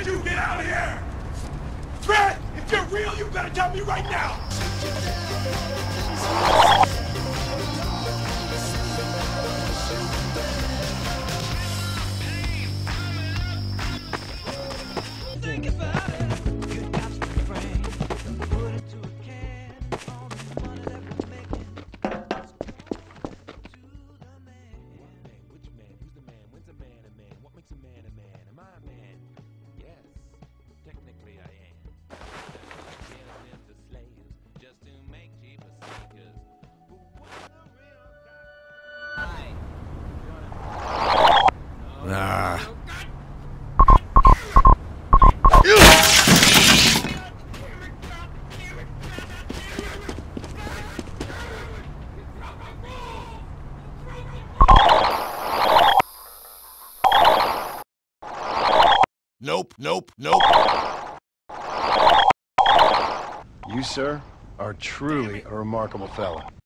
did you get out of here? Fred, if you're real, you better tell me right now. Think about it. Good cops to the brain. Put it to a can. All the money that we're making. To the man. What man? Which man? Who's the man? When's a man a man? What makes a man a man? Am I a man? Yes, technically I am. Killing them to slaves just to make cheaper sneakers. But what the real guy? Nope, nope, nope. You, sir, are truly a remarkable fella.